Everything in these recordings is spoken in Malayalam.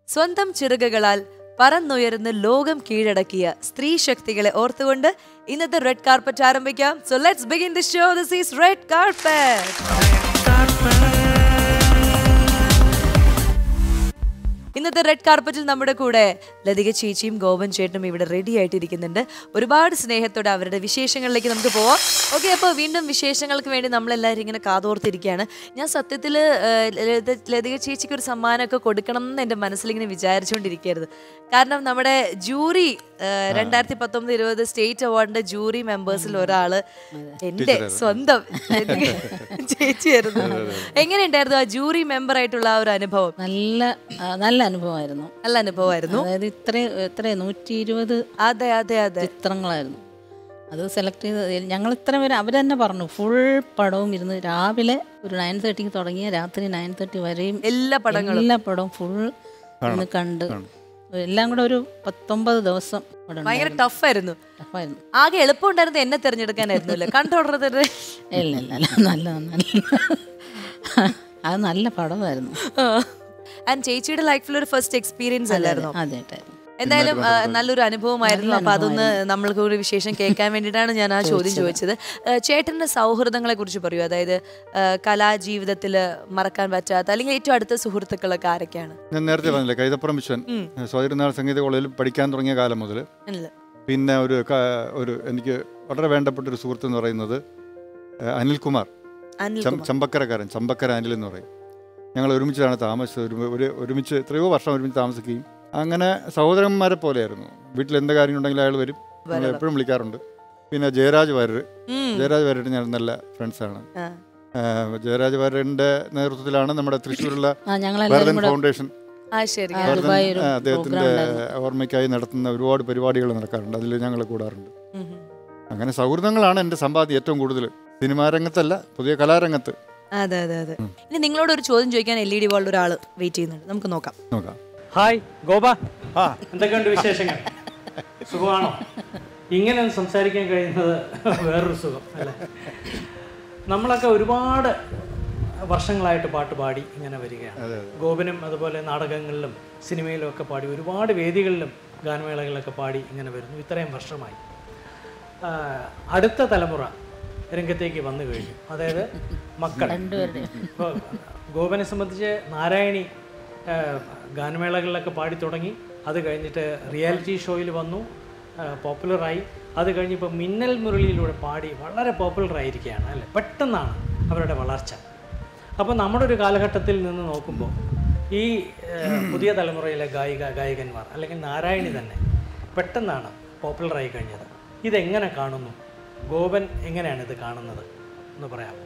സ്വന്തം ചിറകുകളാൽ പറന്നുയർന്ന് ലോകം കീഴടക്കിയ സ്ത്രീ ശക്തികളെ ഓർത്തുകൊണ്ട് ഇന്നത്തെ റെഡ് കാർപ്പറ്റ് ആരംഭിക്കാം. So let's begin the show. This is red carpet. ഇന്നത്തെ റെഡ് കാർപ്പറ്റിൽ നമ്മുടെ കൂടെ ലതിക ചേച്ചിയും ഗോപൻ ചേട്ടനും ഇവിടെ റെഡി ആയിട്ടിരിക്കുന്നുണ്ട്. ഒരുപാട് സ്നേഹത്തോടെ അവരുടെ വിശേഷങ്ങളിലേക്ക് നമുക്ക് പോവാം. ഓക്കെ, അപ്പോൾ വീണ്ടും വിശേഷങ്ങൾക്ക് വേണ്ടി നമ്മളെല്ലാവരും ഇങ്ങനെ കാതോർത്തിരിക്കുകയാണ്. ഞാൻ സത്യത്തിൽ ലതിക ചേച്ചിക്ക് ഒരു സമ്മാനമൊക്കെ കൊടുക്കണം എന്ന് എൻ്റെ മനസ്സിലിങ്ങനെ വിചാരിച്ചുകൊണ്ടിരിക്കുകയായിരുന്നു. കാരണം നമ്മുടെ ജൂറി 2019-20 സ്റ്റേറ്റ് അവാർഡിന്റെ ജൂറി മെമ്പേഴ്സിൽ ഒരാള് എൻ്റെ സ്വന്തം ചേച്ചിയായിരുന്നു. എങ്ങനെയുണ്ടായിരുന്നു ആ ജൂറി മെമ്പർ ആയിട്ടുള്ള ആ ഒരു അനുഭവം? നല്ല അനുഭവമായിരുന്നു. നല്ല അനുഭവമായിരുന്നു. അതായത് എത്ര 120 അതെ അതെ അതെ ചിത്രങ്ങളായിരുന്നു അത് സെലക്ട് ചെയ്ത്. ഞങ്ങൾ ഇത്ര പേര് അവർ തന്നെ പറഞ്ഞു ഫുൾ പടവും ഇരുന്ന് രാവിലെ ഒരു 9:30 തുടങ്ങിയ രാത്രി 9:30 വരെയും എല്ലാ പടവും ഫുൾ ഒന്ന് കണ്ട് എല്ലാം കൂടെ ഒരു 19 ദിവസം ഭയങ്കര ടഫായിരുന്നു. ആകെ എളുപ്പമുണ്ടായിരുന്നു എന്നെ തിരഞ്ഞെടുക്കാനായിരുന്നു അല്ലേ? കണ്ടോടരുത്. ഇല്ല നല്ല അത് നല്ല പടമായിരുന്നു. ആൻഡ് ചേച്ചിയുടെ ലൈഫിൽ ഒരു ഫസ്റ്റ് എക്സ്പീരിയൻസ് അല്ലായിരുന്നു? അതെ. എന്തായാലും നല്ലൊരു അനുഭവമായിരുന്നു. അപ്പൊ അതൊന്ന് നമ്മൾക്ക് ഒരു വിശേഷം കേൾക്കാൻ വേണ്ടിയിട്ടാണ് ഞാൻ ആ ചോദ്യം ചോദിച്ചത്. ചേട്ടന്റെ സൗഹൃദങ്ങളെ കുറിച്ച് പറയൂ. അതായത് കലാജീവിതത്തിൽ മറക്കാൻ പറ്റാത്ത അല്ലെങ്കിൽ ഏറ്റവും അടുത്ത സുഹൃത്തുക്കളൊക്കെ ആരൊക്കെയാണ്? ഞാൻ നേരത്തെ പറഞ്ഞില്ലേ, കൈതപ്പുറം വിശ്വൻ സ്വൈരനാൾ സംഗീത കോളേജിൽ പഠിക്കാൻ തുടങ്ങിയ കാലം മുതൽ. പിന്നെ ഒരു എനിക്ക് വളരെ വേണ്ടപ്പെട്ട ഒരു സുഹൃത്ത് എന്ന് പറയുന്നത് അനിൽകുമാർ, ചമ്പക്കരക്കാരൻ, ചമ്പക്കര അനിൽ എന്ന് പറയും. ഞങ്ങൾ ഒരുമിച്ചാണ് താമസിച്ചത്. ഒരുമിച്ച് എത്രയോ വർഷം ഒരുമിച്ച് താമസിക്കുകയും അങ്ങനെ സഹോദരന്മാരെ പോലെയായിരുന്നു. വീട്ടിൽ എന്ത് കാര്യം ഉണ്ടെങ്കിലും അയാൾ വരും, ഞങ്ങൾ എപ്പോഴും വിളിക്കാറുണ്ട്. പിന്നെ ജയരാജ് വാര്യർ ഞാൻ നല്ല ഫ്രണ്ട്സാണ്. ജയരാജ് വാര്യരുടെ നേതൃത്വത്തിലാണ് നമ്മുടെ തൃശ്ശൂരുള്ള ഭാരതൻ ഫൗണ്ടേഷൻ അദ്ദേഹത്തിന്റെ ഓർമ്മയ്ക്കായി നടത്തുന്ന ഒരുപാട് പരിപാടികൾ നടക്കാറുണ്ട്. അതിൽ ഞങ്ങൾ കൂടാറുണ്ട്. അങ്ങനെ സൗഹൃദങ്ങളാണ് എൻ്റെ സമ്പാദ്യം ഏറ്റവും കൂടുതൽ. സിനിമാ രംഗത്തല്ല, പുതിയ കലാരംഗത്ത്. അതെ അതെ അതെ. ഇനി നിങ്ങളോട് ഒരു ചോദ്യം ചോദിക്കാൻ LED വേൾഡ് ഒരാൾ വെയിറ്റ് ചെയ്യുന്നുണ്ട്. നമുക്ക് നോക്കാം. ഹായ് ഗോപ, എന്തൊക്കെയുണ്ട് വിശേഷങ്ങൾ? സുഖമാണോ? ഇങ്ങനെ സംസാരിക്കാൻ കഴിയുന്നത് വേറൊരു സുഖം അല്ലേ? നമ്മളൊക്കെ ഒരുപാട് വർഷങ്ങളായിട്ട് പാട്ട് പാടി ഇങ്ങനെ വരികയാണ്. ഗോപനും അതുപോലെ നാടകങ്ങളിലും സിനിമയിലും ഒക്കെ പാടി ഒരുപാട് വേദികളിലും ഗാനമേളകളിലൊക്കെ പാടി ഇങ്ങനെ വരുന്നു. ഇത്രയും വർഷമായി അടുത്ത തലമുറ രംഗത്തേക്ക് വന്നു കഴിഞ്ഞു. അതായത് മക്കൾ. ഇപ്പോൾ ഗോപനെ സംബന്ധിച്ച് നാരായണി ഗാനമേളകളിലൊക്കെ പാടി തുടങ്ങി. അത് കഴിഞ്ഞിട്ട് റിയാലിറ്റി ഷോയിൽ വന്നു, പോപ്പുലറായി. അത് കഴിഞ്ഞിപ്പോൾ മിന്നൽ മുരളിയിലൂടെ പാടി വളരെ പോപ്പുലറായിരിക്കുകയാണ് അല്ലേ? പെട്ടെന്നാണ് അവരുടെ വളർച്ച. അപ്പോൾ നമ്മുടെ ഒരു കാലഘട്ടത്തിൽ നിന്ന് നോക്കുമ്പോൾ ഈ പുതിയ തലമുറയിലെ ഗായകന്മാർ അല്ലെങ്കിൽ നാരായണി തന്നെ പെട്ടെന്നാണ് പോപ്പുലറായി കഴിഞ്ഞത്. ഇതെങ്ങനെ കാണുന്നു? ഗോപൻ എങ്ങനെയാണ് ഇത് കാണുന്നത് എന്ന് പറയാമോ?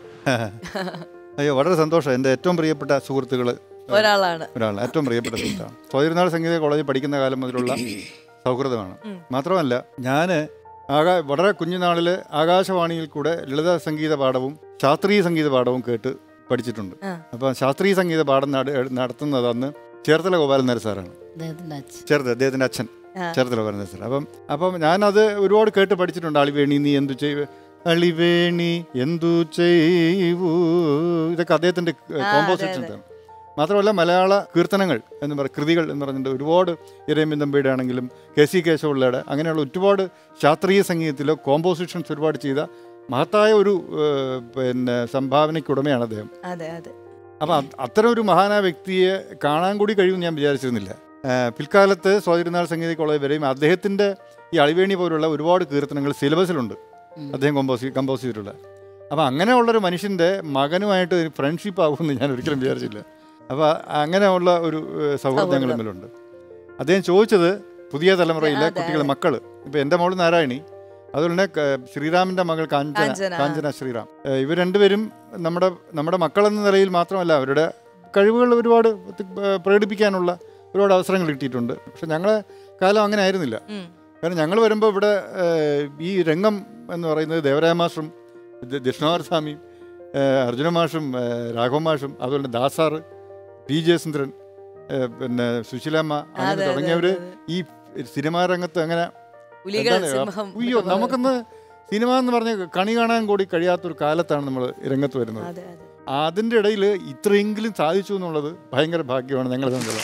അയ്യോ, വളരെ സന്തോഷം. എൻ്റെ ഏറ്റവും പ്രിയപ്പെട്ട സുഹൃത്തുക്കൾ ഒരാളാണ്, ഏറ്റവും പ്രിയപ്പെട്ട സുഹൃത്താണ്. സ്വൈരനാൾ സംഗീത കോളേജിൽ പഠിക്കുന്ന കാലം മുതലുള്ള സൗഹൃദമാണ്. മാത്രമല്ല, ഞാൻ വളരെ കുഞ്ഞുനാളിൽ ആകാശവാണിയിൽ കൂടെ ലളിത സംഗീത പാഠവും ശാസ്ത്രീയ സംഗീത പാഠവും കേട്ട് പഠിച്ചിട്ടുണ്ട്. അപ്പം ശാസ്ത്രീയ സംഗീത പാഠം നടത്തുന്നത് അന്ന് ചേർത്തല ഗോപാലൻ നായർ സാറാണ്, അദ്ദേഹത്തിൻ്റെ അച്ഛൻ ചേർത്തല ഗോപാലൻ നായർ സാർ. അപ്പം ഞാനത് ഒരുപാട് കേട്ട് പഠിച്ചിട്ടുണ്ട്. അളിവേണി നീ എന്തു ചെയ്യൂ, അളിവേണി എന്തു ചെയ്യൂ, ഇതൊക്കെ അദ്ദേഹത്തിൻ്റെ കോമ്പോസിഷൻസാണ്. മാത്രമല്ല മലയാള കീർത്തനങ്ങൾ എന്ന് പറയുന്ന കൃതികൾ എന്ന് പറഞ്ഞിട്ട് ഒരുപാട് ഇരയമ്പിൻ തമ്പിയുടെ ആണെങ്കിലും KC കേശവപിള്ളയുടെ അങ്ങനെയുള്ള ഒരുപാട് ശാസ്ത്രീയ സംഗീതത്തിലോ കോമ്പോസിഷൻസ് ഒരുപാട് ചെയ്ത മഹത്തായ ഒരു സംഭാവനയ്ക്കുടമയാണ് അദ്ദേഹം. അപ്പം അത്തരം ഒരു മഹാനായ വ്യക്തിയെ കാണാൻ കൂടി കഴിയുമെന്ന് ഞാൻ വിചാരിച്ചിരുന്നില്ല. പിൽക്കാലത്ത് സ്വാതിരുന്നാൾ സംഗീത കോളേജ് വരെയും അദ്ദേഹത്തിൻ്റെ ഈ അളിവേണി പോലുള്ള ഒരുപാട് കീർത്തനങ്ങൾ സിലബസിലുണ്ട്, അദ്ദേഹം കമ്പോസ് ചെയ്തിട്ടുള്ള. അപ്പം അങ്ങനെയുള്ളൊരു മനുഷ്യൻ്റെ മകനുമായിട്ട് ഫ്രണ്ട്ഷിപ്പ് ആകുമെന്ന് ഞാൻ ഒരിക്കലും വിചാരിച്ചില്ല. അപ്പോൾ അങ്ങനെയുള്ള ഒരു സൗഹൃദം ഞങ്ങൾ തമ്മിലുണ്ട്. അദ്ദേഹം ചോദിച്ചത് പുതിയ തലമുറയിലെ കുട്ടികളെ മക്കൾ. ഇപ്പോൾ എൻ്റെ മോൾ നാരായണി, അതുപോലെ തന്നെ ശ്രീറാമിൻ്റെ മകൾ കാഞ്ചന ശ്രീറാം, ഇവർ രണ്ടുപേരും നമ്മുടെ മക്കളെന്ന നിലയിൽ മാത്രമല്ല അവരുടെ കഴിവുകൾ ഒരുപാട് പ്രകടിപ്പിക്കാനുള്ള ഒരുപാട് അവസരങ്ങൾ കിട്ടിയിട്ടുണ്ട്. പക്ഷെ ഞങ്ങളെ കാലം അങ്ങനെ ആയിരുന്നില്ല. കാരണം ഞങ്ങൾ വരുമ്പോൾ ഇവിടെ ഈ രംഗം എന്ന് പറയുന്നത് ദേവരായ മാഷും ദക്ഷിണാവർ സ്വാമിയും അർജുന മാഷും രാഘവ മാഷും അതുപോലെ ദാസാറ്, P. ജയസുന്ദ്രൻ, പിന്നെ സുശീലമ്മ, അങ്ങനെ തുടങ്ങിയവർ ഈ സിനിമാ രംഗത്ത് അങ്ങനെ അയ്യോ നമുക്കൊന്ന് സിനിമ എന്ന് പറഞ്ഞ കണി കാണാൻ കൂടി കഴിയാത്തൊരു കാലത്താണ് നമ്മൾ രംഗത്ത് വരുന്നത്. അതിൻ്റെ ഇടയിൽ ഇത്രയെങ്കിലും സാധിച്ചു എന്നുള്ളത് ഭയങ്കര ഭാഗ്യമാണ് ഞങ്ങൾ തമ്മിൽ.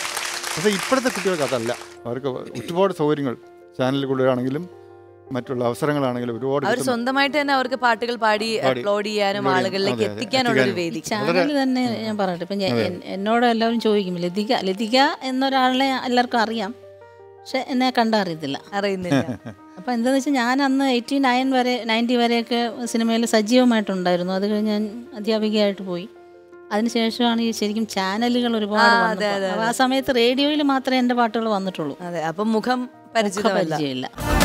പക്ഷേ ഇപ്പോഴത്തെ കുട്ടികൾക്ക് അതല്ല. അവർക്ക് ഒരുപാട് സൗകര്യങ്ങൾ ചാനലുകളിലാണെങ്കിലും മറ്റുള്ള അവസരങ്ങളാണെങ്കിലും ഒരുപാട് അവർ സ്വന്തമായിട്ട് തന്നെ അവർക്ക് പാട്ടുകൾ പാടി അപ്ലോഡ് ചെയ്യാനും ആളുകളിലേക്ക് എത്തിക്കാനുള്ള ഒരു വേദി. ചാനൽ തന്നെ ഞാൻ പറയട്ടെ, ഇപ്പം എന്നോട് എല്ലാവരും ചോദിക്കും ലതിക എന്നൊരാളെ എല്ലാവർക്കും അറിയാം, പക്ഷെ എന്നെ കണ്ടറിയത്തില്ല, അറിയുന്നില്ല. അപ്പം എന്താണെന്ന് വെച്ചാൽ ഞാൻ അന്ന് 89 വരെ 90 വരെയൊക്കെ സിനിമയിൽ സജീവമായിട്ടുണ്ടായിരുന്നു. അത് കഴിഞ്ഞ് ഞാൻ അധ്യാപികയായിട്ട് പോയി. അതിനുശേഷമാണ് ഈ ശരിക്കും ചാനലുകൾ ഒരുപാട് വന്നത്. ആ സമയത്ത് റേഡിയോയിൽ മാത്രമേ എൻ്റെ പാട്ടുകൾ വന്നിട്ടുള്ളൂ. അതെ, അപ്പം മുഖം പരിചയമില്ല.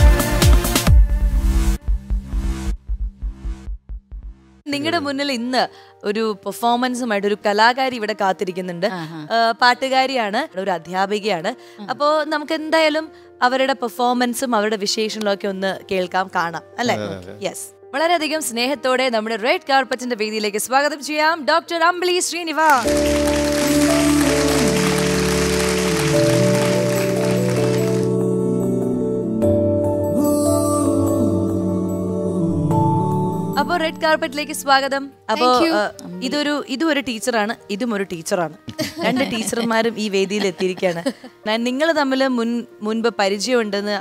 നിങ്ങളുടെ മുന്നിൽ ഇന്ന് ഒരു പെർഫോമൻസുമായിട്ട് ഒരു കലാകാരി ഇവിടെ കാത്തിരിക്കുന്നുണ്ട്. പാട്ടുകാരിയാണ്, ഒരു അധ്യാപികയാണ്. അപ്പോൾ നമുക്ക് എന്തായാലും അവരുടെ പെർഫോമൻസും അവരുടെ വിശേഷങ്ങളും ഒക്കെ ഒന്ന് കേൾക്കാം, കാണാം അല്ലേ? യെസ്, വളരെയധികം സ്നേഹത്തോടെ നമ്മുടെ റെഡ് കാർപ്പറ്റിന്റെ വേദിയിലേക്ക് സ്വാഗതം ചെയ്യാം ഡോക്ടർ അമ്പിളി ശ്രീനിവാസ്. അപ്പോൾ റെഡ് കാർപ്പറ്റിലേക്ക് സ്വാഗതം. അപ്പോൾ ഇതും ഒരു ടീച്ചറാണ്, ഇതും ഒരു ടീച്ചറാണ്. രണ്ട് ടീച്ചർമാരും ഈ വേദിയിൽ എത്തിയിരിക്കുകയാണ്. നിങ്ങൾ തമ്മിൽ മുൻപ് പരിചയമുണ്ടെന്ന്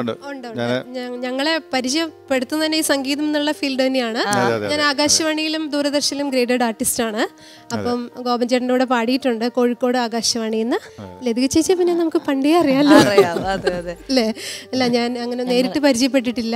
ഞങ്ങളെ പരിചയപ്പെടുത്തുന്നതന്നെ ഈ സംഗീതം എന്നുള്ള ഫീൽഡ് തന്നെയാണ്. ഞാൻ ആകാശവാണിയിലും ദൂരദർശനിലും ഗ്രേഡഡ് ആർട്ടിസ്റ്റ് ആണ്. അപ്പം ഗോപൻ ചേട്ടൻ്റെ കൂടെ പാടിയിട്ടുണ്ട് കോഴിക്കോട് ആകാശവാണിയിൽ നിന്ന്. ലതിക ചേച്ചി പിന്നെ നമുക്ക് പണ്ടേ അറിയാമല്ലോ അല്ലേ? അല്ല, ഞാൻ അങ്ങനെ നേരിട്ട് പരിചയപ്പെട്ടിട്ടില്ല.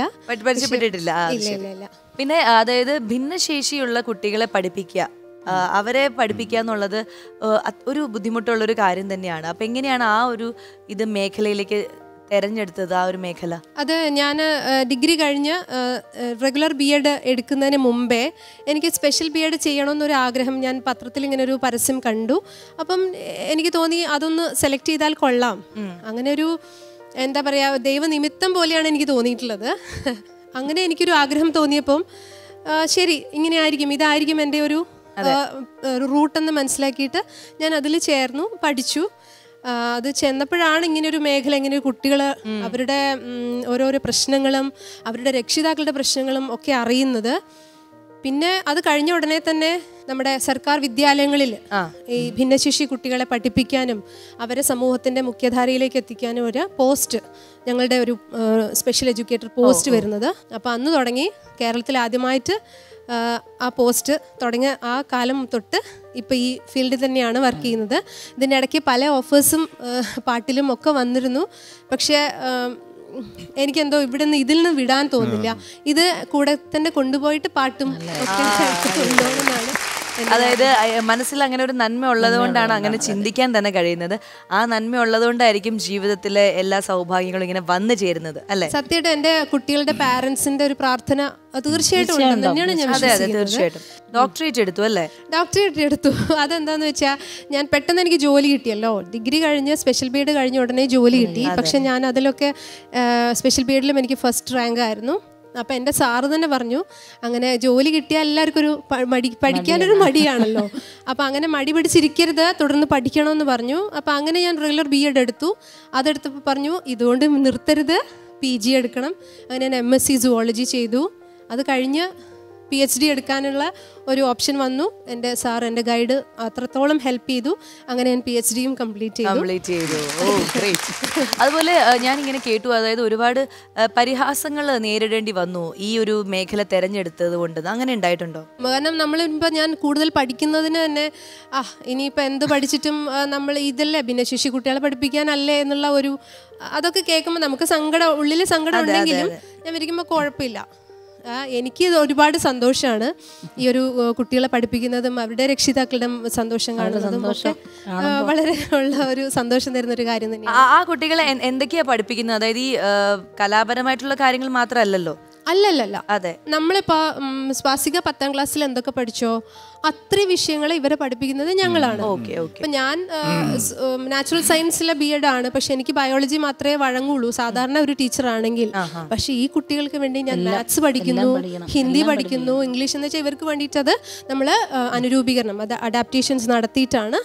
ഇല്ല. പിന്നെ അതായത് ഭിന്നശേഷിയുള്ള കുട്ടികളെ പഠിപ്പിക്കുക, അവരെ പഠിപ്പിക്കുക എന്നുള്ളത് ഒരു ബുദ്ധിമുട്ടുള്ളൊരു കാര്യം തന്നെയാണ്. അപ്പം എങ്ങനെയാണ് ആ ഒരു മേഖലയിലേക്ക് തെരഞ്ഞെടുത്തത്, ആ ഒരു മേഖല? അത് ഞാൻ ഡിഗ്രി കഴിഞ്ഞ് റെഗുലർ BEd എടുക്കുന്നതിന് മുമ്പേ എനിക്ക് സ്പെഷ്യൽ BEd ചെയ്യണമെന്നൊരു ആഗ്രഹം, ഞാൻ പത്രത്തിൽ ഇങ്ങനെ ഒരു പരസ്യം കണ്ടു. അപ്പം എനിക്ക് തോന്നി അതൊന്ന് സെലക്ട് ചെയ്താൽ കൊള്ളാം. അങ്ങനെ ഒരു എന്താ പറയുക, ദൈവനിമിത്തം പോലെയാണ് എനിക്ക് തോന്നിയിട്ടുള്ളത്. അങ്ങനെ എനിക്കൊരു ആഗ്രഹം തോന്നിയപ്പം ശരി, ഇതായിരിക്കും എൻ്റെ ഒരു റൂട്ടെന്ന് മനസ്സിലാക്കിയിട്ട് ഞാൻ അതിൽ ചേർന്നു, പഠിച്ചു. അത് ചെന്നപ്പോഴാണ് ഇങ്ങനെയൊരു മേഖല, ഇങ്ങനെ കുട്ടികൾ അവരുടെ ഓരോരോ പ്രശ്നങ്ങളും അവരുടെ രക്ഷിതാക്കളുടെ പ്രശ്നങ്ങളും ഒക്കെ അറിയുന്നത്. പിന്നെ അത് കഴിഞ്ഞ ഉടനെ തന്നെ നമ്മുടെ സർക്കാർ വിദ്യാലയങ്ങളിൽ ഈ ഭിന്നശേഷി കുട്ടികളെ പഠിപ്പിക്കാനും അവരെ സമൂഹത്തിൻ്റെ മുഖ്യധാരയിലേക്ക് എത്തിക്കാനും ഒരു പോസ്റ്റ്, ഞങ്ങളുടെ ഒരു സ്പെഷ്യൽ എഡ്യൂക്കേറ്റർ പോസ്റ്റ് വരുന്നത്. അപ്പോൾ അന്ന് തുടങ്ങി കേരളത്തിൽ ആദ്യമായിട്ട് ആ പോസ്റ്റ് തുടങ്ങിയ ആ കാലം തൊട്ട് ഇപ്പോൾ ഈ ഫീൽഡിൽ തന്നെയാണ് വർക്ക് ചെയ്യുന്നത്. ഇതിൻ്റെ ഇടയ്ക്ക് പല ഓഫേഴ്സും പാട്ടിലും ഒക്കെ വന്നിരുന്നു. പക്ഷേ എനിക്കെന്തോ ഇതിൽ നിന്ന് വിടാൻ തോന്നില്ല. ഇത് കൂടെ തന്നെ കൊണ്ടുപോയിട്ട് പാട്ടും ഒക്കെ കൊണ്ടുപോകണമെന്നാണ്. അതായത് മനസ്സിൽ അങ്ങനെ ഒരു നന്മ ഉള്ളത് കൊണ്ടാണ് അങ്ങനെ ചിന്തിക്കാൻ തന്നെ കഴിയുന്നത്. ആ നന്മ ഉള്ളത് കൊണ്ടായിരിക്കും ജീവിതത്തിലെ എല്ലാ സൗഭാഗ്യങ്ങളും ഇങ്ങനെ വന്നു ചേരുന്നത് അല്ലേ? സത്യമായിട്ട് എൻ്റെ കുട്ടികളുടെ പാരന്റ്സിന്റെ ഒരു പ്രാർത്ഥന തീർച്ചയായിട്ടും തന്നെയാണ് ഞാൻ തീർച്ചയായിട്ടും. ഡോക്ടറേറ്റ് എടുത്തു അല്ലേ? ഡോക്ടറേറ്റ് എടുത്തു. അതെന്താന്ന് വെച്ചാൽ ഞാൻ പെട്ടെന്ന് എനിക്ക് ജോലി കിട്ടിയല്ലോ. ഡിഗ്രി കഴിഞ്ഞ് സ്പെഷ്യൽ BEd കഴിഞ്ഞ ഉടനെ ജോലി കിട്ടി. പക്ഷെ ഞാൻ അതിലൊക്കെ സ്പെഷ്യൽ BEdലും എനിക്ക് ഫസ്റ്റ് റാങ്ക് ആയിരുന്നു. അപ്പം എൻ്റെ സാറ് തന്നെ പറഞ്ഞു, അങ്ങനെ ജോലി കിട്ടിയാൽ എല്ലാവർക്കും ഒരു പഠിക്കാനൊരു മടിയാണല്ലോ. അപ്പം അങ്ങനെ മടി പിടിച്ചിരിക്കരുത്, തുടർന്ന് പഠിക്കണമെന്ന് പറഞ്ഞു. അപ്പം അങ്ങനെ ഞാൻ റെഗുലർ BEd എടുത്തു. അതെടുത്തപ്പോൾ പറഞ്ഞു ഇതുകൊണ്ട് നിർത്തരുത്, PG എടുക്കണം. അങ്ങനെ ഞാൻ MSc സുവോളജി ചെയ്തു. അത് കഴിഞ്ഞ് PhD എടുക്കാനുള്ള ഒരു ഓപ്ഷൻ വന്നു. എൻ്റെ സാർ, എൻ്റെ ഗൈഡ് അത്രത്തോളം ഹെൽപ്പ് ചെയ്തു. അങ്ങനെ ഞാൻ PhDയും കംപ്ലീറ്റ് ചെയ്തു. അതുപോലെ ഞാൻ ഇങ്ങനെ കേട്ടു, അതായത് ഒരുപാട് പരിഹാസങ്ങൾ നേരിടേണ്ടി വന്നു ഈ ഒരു മേഖല തെരഞ്ഞെടുത്തത് കൊണ്ട്. അങ്ങനെ ഉണ്ടായിട്ടുണ്ടോ? കാരണം നമ്മളിപ്പോൾ ഞാൻ കൂടുതൽ പഠിക്കുന്നതിന് തന്നെ ഇനിയിപ്പോൾ എന്ത് പഠിച്ചിട്ടും നമ്മൾ ഇതല്ലേ ഭിന്നശേഷി കുട്ടികളെ പഠിപ്പിക്കാനല്ലേ എന്നുള്ള ഒരു അതൊക്കെ കേൾക്കുമ്പോൾ നമുക്ക് ഉള്ളിൽ സങ്കടം ഉണ്ടെങ്കിലും ഞാൻ വിരിക്കുമ്പോൾ കുഴപ്പമില്ല. എനിക്ക് ഒരുപാട് സന്തോഷമാണ് ഈ ഒരു കുട്ടികളെ പഠിപ്പിക്കുന്നതും അവരുടെ രക്ഷിതാക്കളുടെ സന്തോഷം കാണുന്നതും ഒക്കെ വളരെ ഉള്ള ഒരു സന്തോഷം തരുന്ന ഒരു കാര്യം തന്നെയാണ്. ആ കുട്ടികളെ എന്തൊക്കെയാ പഠിപ്പിക്കുന്നത്? അതായത് ഈ കലാപരമായിട്ടുള്ള കാര്യങ്ങൾ മാത്രമല്ലല്ലോ? അല്ലല്ല. അതെ, നമ്മളിപ്പോൾ സ്വാസിക 10ാം ക്ലാസ്സിൽ എന്തൊക്കെ പഠിച്ചോ അത്രയും വിഷയങ്ങൾ ഇവരെ പഠിപ്പിക്കുന്നത് ഞങ്ങളാണ്. ഇപ്പം ഞാൻ നാച്ചുറൽ സയൻസിലെ BEd ആണ്, പക്ഷെ എനിക്ക് ബയോളജി മാത്രമേ വഴങ്ങുള്ളൂ സാധാരണ ഒരു ടീച്ചറാണെങ്കിൽ. പക്ഷെ ഈ കുട്ടികൾക്ക് വേണ്ടി ഞാൻ മാത്സ് പഠിക്കുന്നു, ഹിന്ദി പഠിക്കുന്നു, ഇംഗ്ലീഷ് എന്ന് വെച്ചാൽ ഇവർക്ക് വേണ്ടിയിട്ട് അത് നമ്മൾ അനുരൂപീകരണം, അത് അഡാപ്റ്റേഷൻസ് നടത്തിയിട്ടാണ്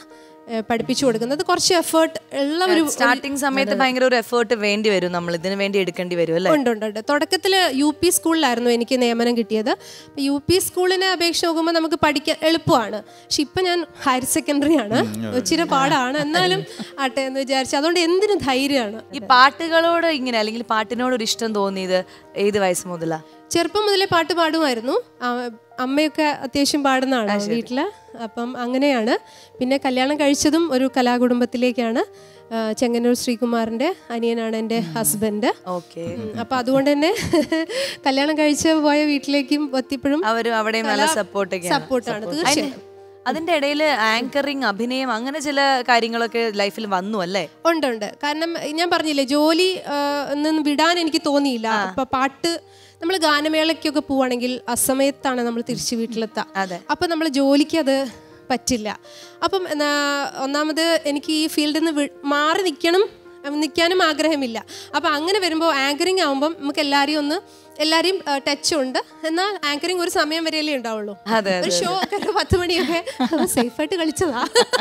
പഠിപ്പിച്ചു കൊടുക്കുന്നത്. കുറച്ച് എഫേർട്ട് ഉള്ള ഒരു സ്റ്റാർട്ടിങ് സമയത്ത് ഭയങ്കര ഒരു എഫേർട്ട് വേണ്ടി വരും, നമ്മൾ ഇതിന് വേണ്ടി എടുക്കേണ്ടി വരും അല്ലേ? ഉണ്ട്. തുടക്കത്തിൽ UP സ്കൂളിലായിരുന്നു എനിക്ക് നിയമനം കിട്ടിയത്. അപ്പോൾ UP സ്കൂളിനെ അപേക്ഷ നോക്കുമ്പോൾ നമുക്ക് പഠിക്കാൻ എളുപ്പമാണ്. പക്ഷെ ഇപ്പം ഞാൻ ഹയർ സെക്കൻഡറി ആണ്, ഇച്ചിരി പാടാണ്, എന്നാലും ആട്ടെ എന്ന് വിചാരിച്ചു. അതുകൊണ്ട് എന്തിനു ധൈര്യമാണ്. ഈ പാട്ടുകളോട് ഇങ്ങനെ അല്ലെങ്കിൽ പാട്ടിനോടൊരു ഇഷ്ടം തോന്നിയത് ഏത് വയസ്സ് മുതലാ? ചെറുപ്പം മുതലേ പാട്ട് പാടുമായിരുന്നു. അമ്മയൊക്കെ അത്യാവശ്യം പാടുന്നതാണ് വീട്ടിൽ. അപ്പം അങ്ങനെയാണ്. പിന്നെ കല്യാണം കഴിച്ചതും ഒരു കലാകുടുംബത്തിലേക്കാണ്. ചെങ്ങന്നൂർ ശ്രീകുമാറിൻ്റെ അനിയനാണ് എൻ്റെ ഹസ്ബൻഡ്. ഓക്കെ. അപ്പം അതുകൊണ്ട് തന്നെ കല്യാണം കഴിച്ച് പോയ വീട്ടിലേക്കും എത്തിയപ്പോഴും അവരും അവിടെയും നല്ല സപ്പോർട്ടാണ് തീർച്ചയായും. അതിന്റെ ഇടയിൽ ആങ്കറിങ്, അഭിനയം, അങ്ങനെ ചില കാര്യങ്ങളൊക്കെ ലൈഫിൽ വന്നു അല്ലേ? ഉണ്ട്. കാരണം ഞാൻ പറഞ്ഞില്ലേ, ജോലി നിന്ന് വിടാൻ എനിക്ക് തോന്നിയില്ല. അപ്പൊ പാട്ട് നമ്മൾ ഗാനമേളയ്ക്കൊക്കെ പോവാണെങ്കിൽ അസമയത്താണ് നമ്മൾ തിരിച്ച് വീട്ടിലെത്താം. അപ്പം നമ്മൾ ജോലിക്ക് അത് പറ്റില്ല. അപ്പം ഒന്നാമത് എനിക്ക് ഈ ഫീൽഡിൽ നിന്ന് മാറി നിൽക്കാനും ആഗ്രഹമില്ല. അപ്പം അങ്ങനെ വരുമ്പോൾ ആങ്കറിങ് ആകുമ്പം നമുക്ക് എല്ലാവരെയും ടച്ച് ഉണ്ട്. എന്നാൽ ആങ്കറിങ് ഒരു സമയം വരെയല്ലേ ഉണ്ടാവുള്ളൂ. ഒരു ഷോ ഒക്കെ 10 മണിയൊക്കെ സേഫായിട്ട് കളിച്ചതാ.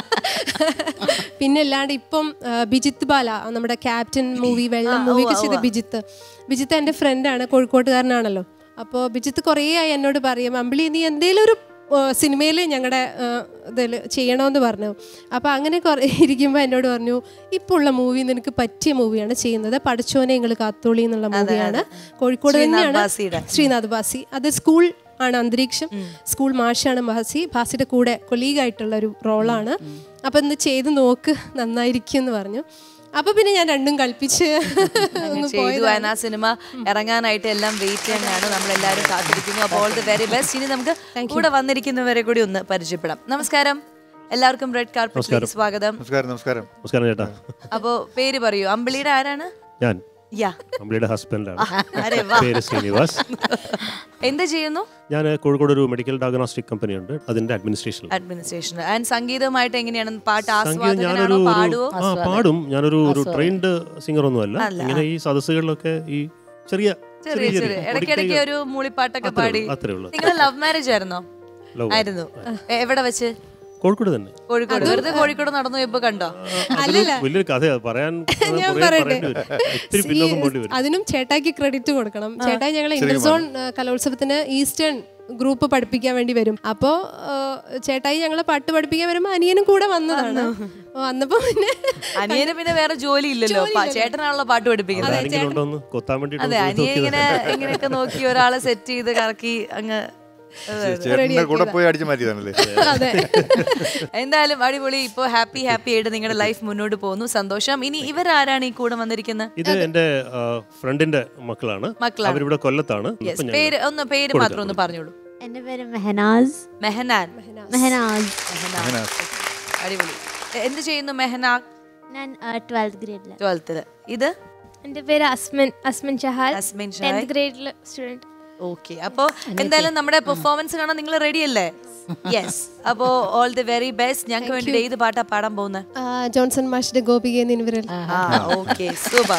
പിന്നെ അല്ലാണ്ട് ഇപ്പം ബിജിത്ത് ബാല, നമ്മുടെ ക്യാപ്റ്റൻ മൂവി, വെള്ളം മൂവിയൊക്കെ ചെയ്ത ബിജിത്ത് എൻ്റെ ഫ്രണ്ടാണ്, കോഴിക്കോട്ടുകാരനാണല്ലോ. അപ്പോൾ ബിജിത്ത് കുറേ ആയി എന്നോട് പറയും, അമ്പിളി നീ എന്തേലും ഒരു സിനിമയിൽ ഞങ്ങളുടെ ഇതിൽ ചെയ്യണമെന്ന് പറഞ്ഞു. അപ്പോൾ അങ്ങനെ ഇരിക്കുമ്പോൾ എന്നോട് പറഞ്ഞു, ഇപ്പോൾ ഉള്ള മൂവി നിനക്ക് പറ്റിയ മൂവിയാണ് ചെയ്യുന്നത്, പഠിച്ചോനെ നിങ്ങൾ കാത്തോളി എന്നുള്ള മൂവിയാണ്. കോഴിക്കോട് തന്നെയാണ്, ശ്രീനാഥ് ബാസി. അത് സ്കൂൾ ആണ് അന്തരീക്ഷം, സ്കൂൾ മാഷാണ് ബാസിയുടെ കൂടെ കൊളീഗായിട്ടുള്ള ഒരു റോളാണ്. അപ്പം ഇന്ന് ചെയ്ത് നോക്ക്, നന്നായിരിക്കും എന്ന് പറഞ്ഞു. അപ്പൊ പിന്നെ ഞാൻ രണ്ടും കൽപ്പിച്ച് ആ സിനിമ ഇറങ്ങാനായിട്ട് എല്ലാം വെയിറ്റ് ചെയ്യാനാണ് നമ്മളെല്ലാവരും കാത്തിരിക്കുന്നു. അപ്പോൾ ഓൾ ദി വെരി ബെസ്റ്റ്. ഇനി നമുക്ക് കൂടെ വന്നിരിക്കുന്നവരെ കൂടി ഒന്ന് പരിചയപ്പെടാം. നമസ്കാരം എല്ലാവർക്കും, റെഡ് കാർപ്പറ്റിലേക്ക് സ്വാഗതം. നമസ്കാരം ചേട്ടാ. അപ്പോ പേര് പറയൂ. അമ്പിളിയുടെ ആരാണ്? ഞാൻ അമ്പിളിയുടെ ഹസ്ബൻഡാണ്. പേര് ശ്രീനിവാസ്. എന്ത് ചെയ്യുന്നു? ഞാൻ കോഴിക്കോട് ഒരു മെഡിക്കൽ ഡയഗ്നോസ്റ്റിക് കമ്പനി ഉണ്ട്, അതിന്റെ അഡ്മിനിസ്ട്രേഷൻ. ആൻഡ് സംഗീതമായിട്ട് എങ്ങനെയാണ്? പാട്ട് പാടും. ഞാനൊരു ട്രെയിൻഡ് സിംഗർ ഒന്നും അല്ല. ഇങ്ങനെ ഈ സദസ്സുകളിലൊക്കെ ഈ ചെറിയ ഇടയ്ക്കിടയ്ക്ക് ഒരു മൂളിപ്പാട്ടൊക്കെ പാടി. നിങ്ങളുടെ ലവ് മാരേജ് ആയിരുന്നോ? ആയിരുന്നു. എവിടെ വെച്ച്? കോഴിക്കോട് തന്നെ. വെറുതെ കോഴിക്കോട് നടന്നു ഇപ്പൊ കണ്ടോ? വലിയൊരു കഥ പറയാൻ. അതിനും ചേട്ടായിക്ക് ക്രെഡിറ്റ് കൊടുക്കണം. ചേട്ടായി ഞങ്ങളെ ഇന്റർസോൺ കലോത്സവത്തിന് ഈസ്റ്റേൺ ഗ്രൂപ്പ് പഠിപ്പിക്കാൻ വേണ്ടി വരും. അപ്പോൾ ചേട്ടായി ഞങ്ങളെ പാട്ട് പഠിപ്പിക്കാൻ വരുമ്പോൾ അനിയനും കൂടെ വന്നതാണ്. വന്നപ്പോ പിന്നെ അനിയന് പിന്നെ വേറെ ജോലി ഇല്ലല്ലോ, ചേട്ടനാണല്ലോ പാട്ട് പഠിപ്പിക്കുന്നത്. അതെ, അനിയൻ ഇങ്ങനെയൊക്കെ നോക്കി ഒരാളെ സെറ്റ് ചെയ്ത് കറക്കി അങ്ങ് എന്തായാലും അടിപൊളി. ഇപ്പൊ ഹാപ്പി ആയിട്ട് നിങ്ങളുടെ ലൈഫ് മുന്നോട്ട് പോകുന്നു. സന്തോഷം. ഇനി ഇവരാരാണ് ഈ കൂടെ വന്നിരിക്കുന്നത്? ഇത് എന്റെ ഫ്രണ്ടിന്റെ മക്കളാണ്. അവരിവിടെ കൊല്ലത്താണ്. പേര് മാത്രം ഒന്ന് പറഞ്ഞോളൂ. എന്റെ പേര് മെഹനാസ്. അടിപൊളി. എന്ത് ചെയ്യുന്നു മെഹനാ? ഞാൻ 12th ഗ്രേഡില്. 12th. ഇത് എന്റെ പേര് അസ്മിൻ ഷഹാൽ. 10th ഗ്രേഡിലെ സ്റ്റുഡന്റ്. ഓക്കെ. അപ്പോൾ എന്തായാലും നമ്മുടെ പെർഫോമൻസ് കാണാൻ നിങ്ങൾ റെഡി അല്ലേ? യെസ്. അപ്പോൾ ഓൾ ദി വെരി ബെസ്റ്റ്. ഞങ്ങൾക്ക് വേണ്ടി ഏത് പാട്ടാ പാടാൻ പോകുന്നത്? ജോൺസൺ മാഷിന്റെ ഗോപിക നിൻവിരൽ. Okay, super.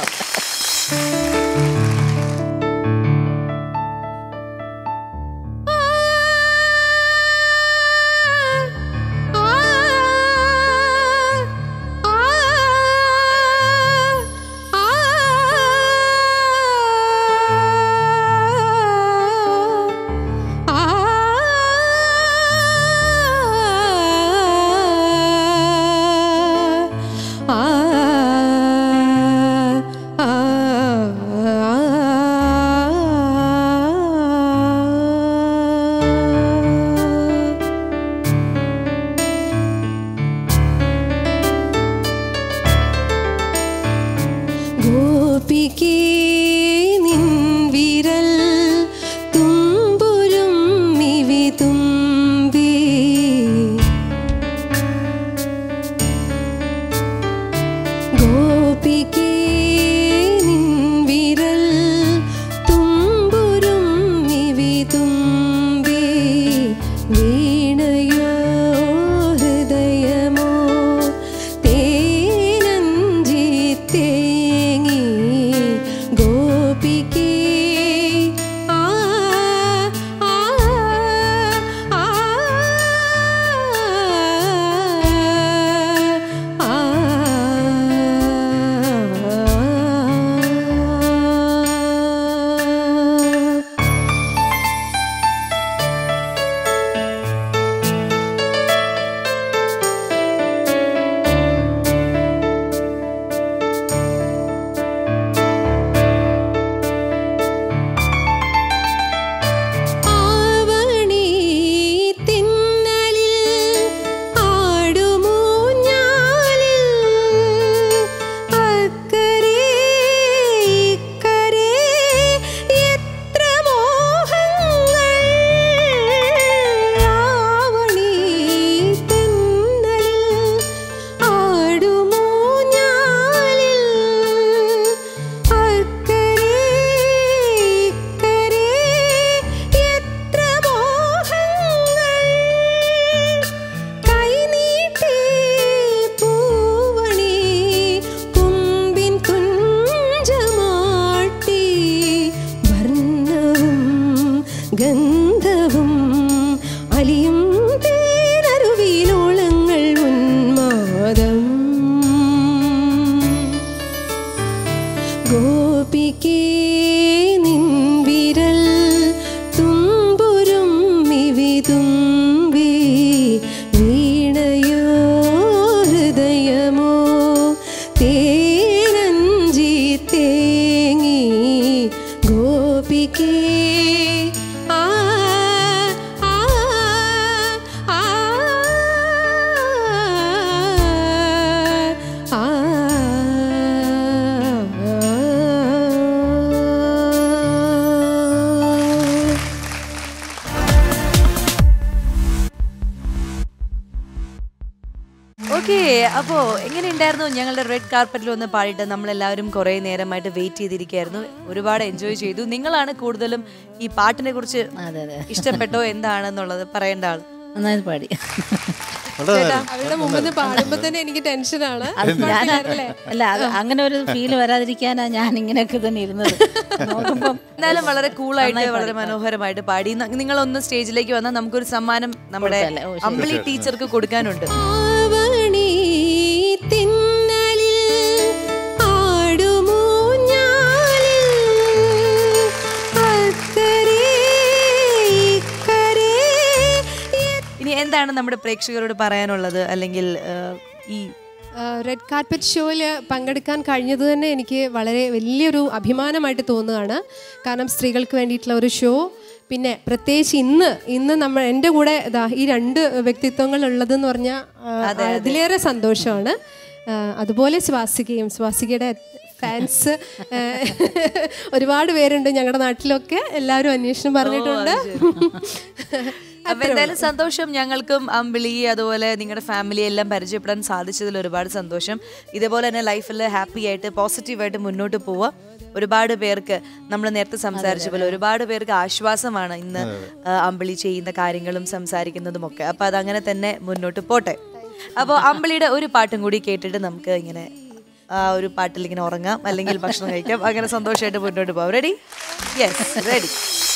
ഓക്കെ, അപ്പോൾ എങ്ങനെയുണ്ടായിരുന്നു ഞങ്ങളുടെ റെഡ് കാർപ്പറ്റിൽ ഒന്ന് പാടിയിട്ട്? നമ്മളെല്ലാവരും കുറേ നേരമായിട്ട് വെയിറ്റ് ചെയ്തിരിക്കുകയായിരുന്നു, ഒരുപാട് എൻജോയ് ചെയ്തു. നിങ്ങളാണ് കൂടുതലും ഈ പാട്ടിനെ കുറിച്ച് ഇഷ്ടപ്പെട്ടോ എന്താണെന്നുള്ളത് പറയേണ്ട ആൾ. നന്നായി പാടി. അവരുടെ മുമ്പിൽ പാടുമ്പോ തന്നെ എനിക്ക് ടെൻഷനാണ്. അല്ല, അങ്ങനെ ഒരു ഫീൽ വരാതിരിക്കാനാ ഞാൻ ഇങ്ങനെയൊക്കെ തന്നെ ഇരുന്നത്. എന്തായാലും വളരെ കൂളായിട്ട് വളരെ മനോഹരമായിട്ട് പാടി. നിങ്ങളൊന്ന് സ്റ്റേജിലേക്ക് വന്നാൽ നമുക്കൊരു സമ്മാനം നമ്മുടെ അമ്പിളി ടീച്ചർക്ക് കൊടുക്കാനുണ്ട്. ഇനി എന്താണ് നമ്മുടെ പ്രേക്ഷകരോട് പറയാനുള്ളത്? അല്ലെങ്കിൽ ഈ റെഡ് കാർപ്പറ്റ് ഷോയിൽ പങ്കെടുക്കാൻ കഴിഞ്ഞത് തന്നെ എനിക്ക് വളരെ വലിയൊരു അഭിമാനമായിട്ട് തോന്നുകയാണ്. കാരണം സ്ത്രീകൾക്ക് വേണ്ടിയിട്ടുള്ള ഒരു ഷോ, പിന്നെ പ്രത്യേകിച്ച് ഇന്ന് നമ്മൾ എൻ്റെ കൂടെ ഈ 2 വ്യക്തിത്വങ്ങൾ ഉള്ളതെന്ന് പറഞ്ഞാൽ അതിലേറെ സന്തോഷമാണ്. അതുപോലെ സ്വാസികയുടെ ഫാൻസ് ഒരുപാട് പേരുണ്ട് ഞങ്ങളുടെ നാട്ടിലൊക്കെ, എല്ലാവരും അന്വേഷണം പറഞ്ഞിട്ടുണ്ട്. അപ്പൊ എന്തായാലും സന്തോഷം. ഞങ്ങൾക്കും അമ്പിളി അതുപോലെ നിങ്ങളുടെ ഫാമിലി എല്ലാം പരിചയപ്പെടാൻ സാധിച്ചതിൽ ഒരുപാട് സന്തോഷം. ഇതേപോലെ തന്നെ ലൈഫിൽ ഹാപ്പി ആയിട്ട് പോസിറ്റീവായിട്ട് മുന്നോട്ട് പോവുക. ഒരുപാട് പേർക്ക് നമ്മൾ നേരത്തെ സംസാരിച്ച പോലെ ഒരുപാട് പേർക്ക് ആശ്വാസമാണ് ഇന്ന് അമ്പിളി ചെയ്യുന്ന കാര്യങ്ങളും സംസാരിക്കുന്നതും ഒക്കെ. അപ്പൊ അതങ്ങനെ തന്നെ മുന്നോട്ട് പോട്ടെ. അപ്പോൾ അമ്പിളിയുടെ ഒരു പാട്ടും കൂടി കേട്ടിട്ട് നമുക്ക് ഇങ്ങനെ ഒരു പാട്ടിൽ ഇങ്ങനെ ഉറങ്ങാം, അല്ലെങ്കിൽ ഭക്ഷണം കഴിക്കാം, അങ്ങനെ സന്തോഷമായിട്ട് മുന്നോട്ട് പോകാം. റെഡി? Yes, ready.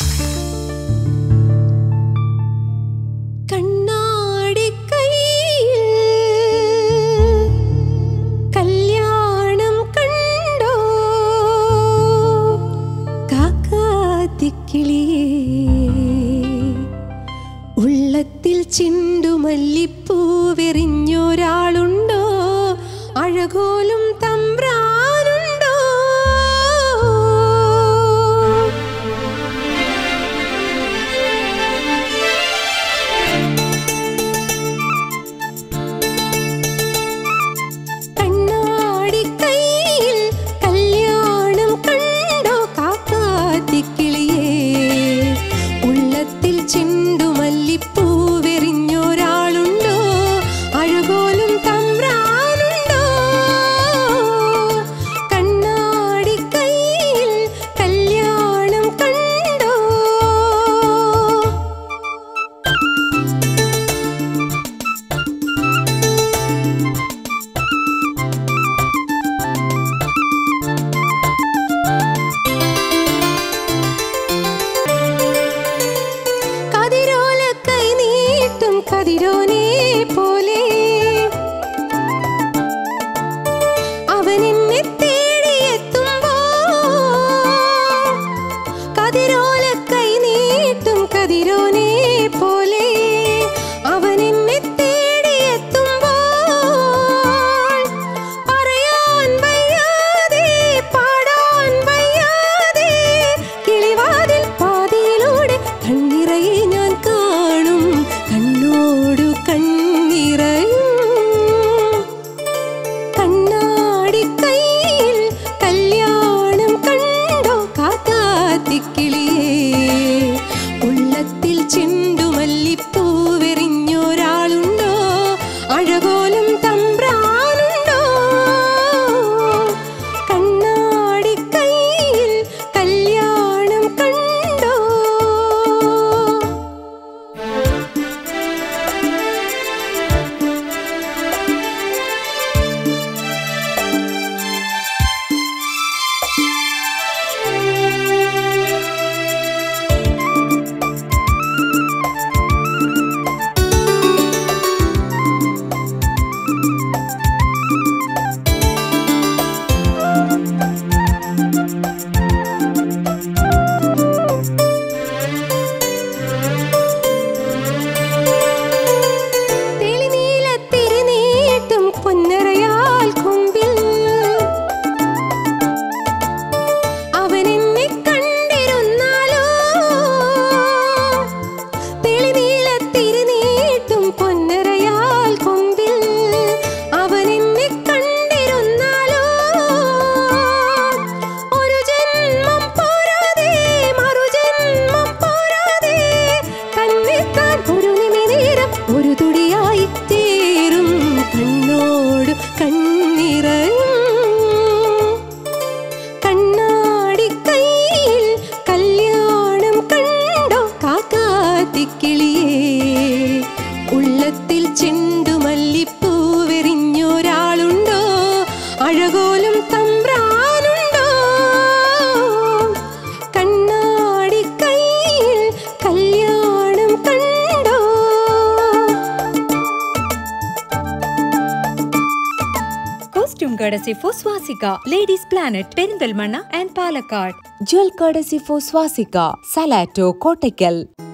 ഉള്ളത്തിൽ ചിണ്ടുമല്ലിപ്പൂവെറിഞ്ഞൊരാളുണ്ടോ? അഴകോലും തമ്പ്രാനുണ്ടോ? കണ്ണാടി കയ്യിൽ കല്യാണം കണ്ടോ കാക്കാത്തിക്കിളിയേ? ഉള്ളത്തിൽ ചിണ്ടുമല്ലിപ്പൂവെറിഞ്ഞൊരാളുണ്ടോ? അഴകോലും തമ്പ്രാനുണ്ടോ? കണ്ണാടി കയ്യിൽ കല്യാണം കണ്ടോ? കതിരോല കൈ നീട്ടും കതിരോനെ പോലെ അവൻ എന്നെ തേടിയെത്തുമ്പോ, കതിരോല കൈ നീട്ടും കതിരോനെ പോലെ അവൻ എന്നെ തേടിയെത്തുമ്പോ, പറയാൻ വയ്യാതെ പാടാൻ വയ്യാതെ കിളിവാതിൽ പാതിയിലൂടെ കണ്ണിറയെ ഞാൻ കാണും, കണ്ണോടു കണ്ണിറയും. കണ്ണാടി കയ്യിൽ കല്യാണം കണ്ടോ കാക്കാത്തിക്കിളിയേ? ഉള്ളത്തിൽ ചിണ്ടുമല്ലിപ്പൂവെറിഞ്ഞൊരാളുണ്ടോ? അഴകോലും തമ്പ്രാനുണ്ടോ? കണ്ണാടി കയ്യിൽ കല്യാണം കണ്ടോ? തെളിനീലത്തിരി നീട്ടും പൊന്നരയാൽ കൊമ്പിൽ അവൻ എന്നെ കണ്ടിരുന്നാലോ? തെളിനീലത്തിരി നീട്ടും പൊന്നരയാൽ കൊമ്പിൽ അവൻ എന്നെ കണ്ടിരുന്നാലോ? ഒരു ജന്മം പോരാതെ മറുജന്മം പോരാതെ തന്നെത്താൻ ഒരു നിമിനേരം ഒരു തുടിയായി ചേരും, കണ്ണോ Costume courtesy for Swastika, Ladies Planet, Perindalmanna and Palakkad. Jewel courtesy for Swastika, Salato, Kottakkal.